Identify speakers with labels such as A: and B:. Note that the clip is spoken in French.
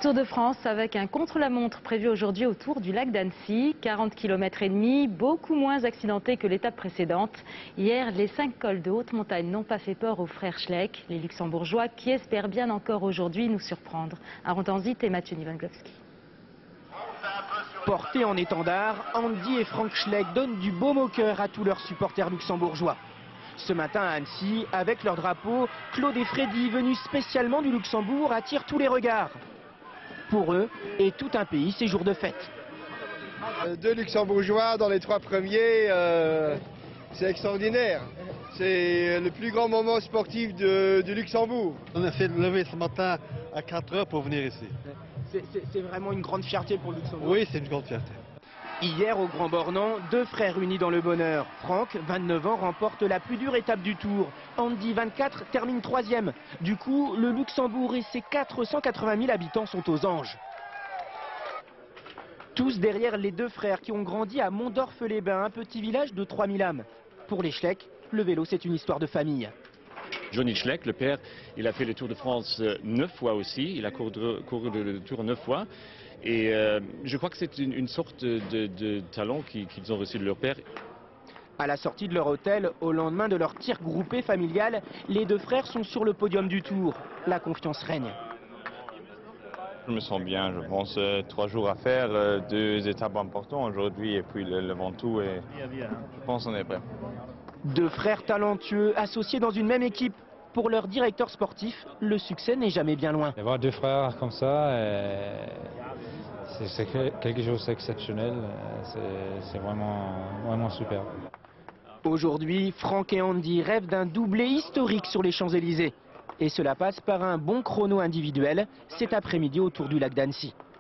A: Tour de France avec un contre-la-montre prévu aujourd'hui autour du lac d'Annecy. 40 km et demi, beaucoup moins accidenté que l'étape précédente. Hier, les 5 cols de haute montagne n'ont pas fait peur aux frères Schleck, les luxembourgeois qui espèrent bien encore aujourd'hui nous surprendre. Aaron Tanzit et Mathieu Nivenglowski.
B: Portés en étendard, Andy et Frank Schleck donnent du baume au cœur à tous leurs supporters luxembourgeois. Ce matin à Annecy, avec leur drapeau, Claude et Freddy, venus spécialement du Luxembourg, attirent tous les regards. Pour eux, et tout un pays, c'est jour de fête.
C: 2 luxembourgeois dans les 3 premiers, c'est extraordinaire. C'est le plus grand moment sportif du Luxembourg.
D: On a fait le lever ce matin à 4 heures pour venir ici.
B: C'est vraiment une grande fierté pour le Luxembourg.
D: Oui, c'est une grande fierté.
B: Hier, au Grand Bornand, 2 frères unis dans le bonheur. Franck, 29 ans, remporte la plus dure étape du Tour. Andy, 24, termine 3e. Du coup, le Luxembourg et ses 480 000 habitants sont aux anges. Tous derrière les 2 frères qui ont grandi à Mondorf-les-Bains, un petit village de 3000 âmes. Pour les Schleck, le vélo, c'est une histoire de famille.
E: Johnny Schleck, le père, il a fait le Tour de France 9 fois aussi. Il a couru le Tour 9 fois. Et je crois que c'est une sorte de talent qu'ils ont reçu de leur père.
B: À la sortie de leur hôtel, au lendemain de leur tir groupé familial, les 2 frères sont sur le podium du Tour. La confiance règne.
F: Je me sens bien, je pense 3 jours à faire, 2 étapes importantes aujourd'hui et puis le Ventoux et je pense qu'on est prêt.
B: 2 frères talentueux associés dans une même équipe. Pour leur directeur sportif, le succès n'est jamais bien loin.
G: Avoir 2 frères comme ça, c'est quelque chose d'exceptionnel, c'est vraiment super.
B: Aujourd'hui, Franck et Andy rêvent d'un doublé historique sur les Champs-Élysées. Et cela passe par un bon chrono individuel cet après-midi autour du lac d'Annecy.